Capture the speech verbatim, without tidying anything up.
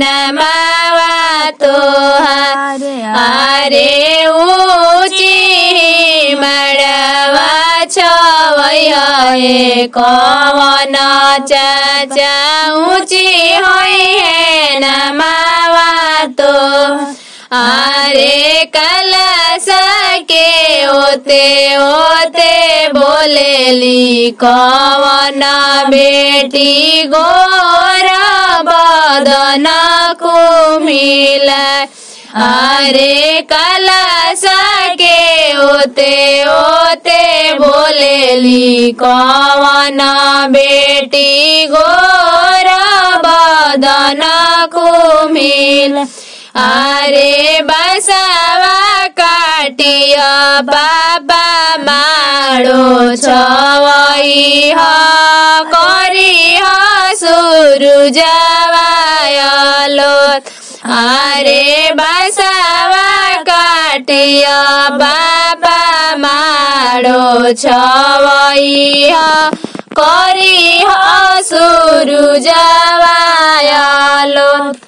नमावा तोहार अरे ऊँची मड़वा छवैया कवन चाचा ऊँची होई है नमावा तो अरे कलसा के ओते ओते बोलेली कवन बेटी गोरा बदन को मिला अरे कलसा के ओते ओते बोलेली कवन बेटी गोरा बदन को मिला अरे बसवा काटिया बाबा माड़ो छवई ह करी ह सुरुजवायलो अरे बसवा काटिया बाबा माड़ो छवई ह करी ह सुरुजवायलो।